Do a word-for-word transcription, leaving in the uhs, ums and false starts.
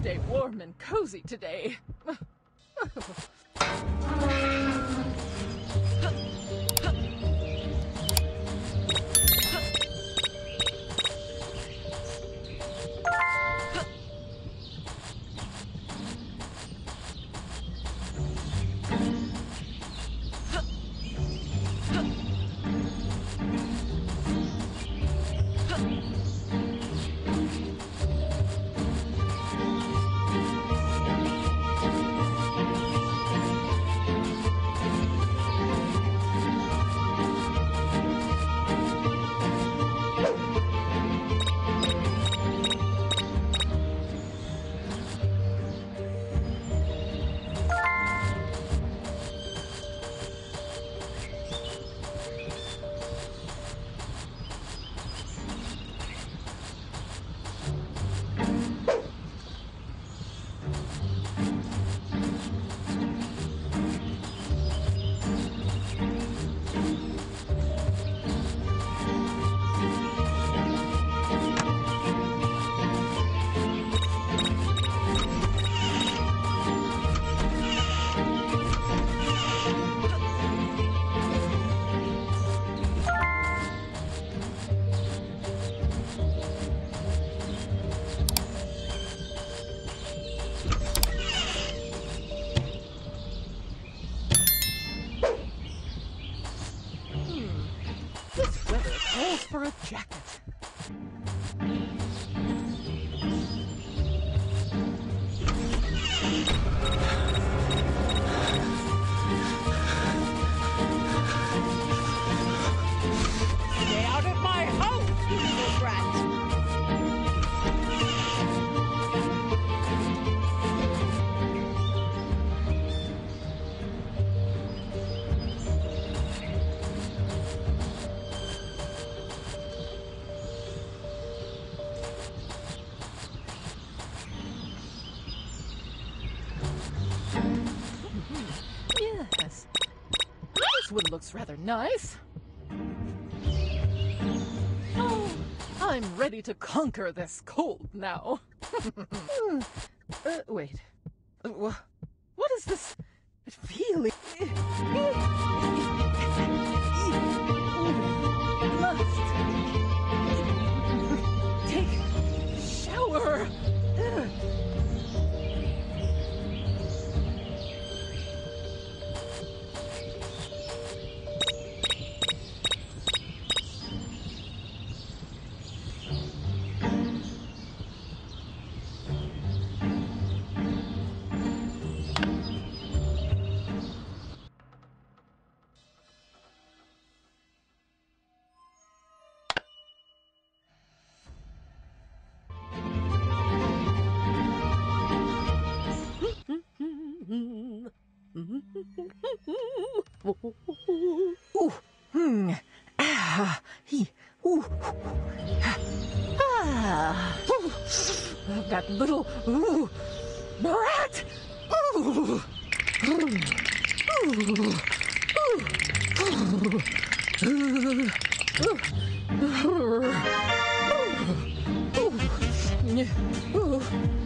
stay warm and cozy today. For a jacket. Stay out of my house, you little brat! Yes. This one looks rather nice. Oh, I'm ready to conquer this cold now. uh, wait. Uh, what is this feeling? Must take a shower. Ugh. Ooh, hmm, ah, he, ooh, ah, ooh, that little, ooh, brat, ooh, ooh, ooh, ooh, ooh, ooh, ooh, ooh.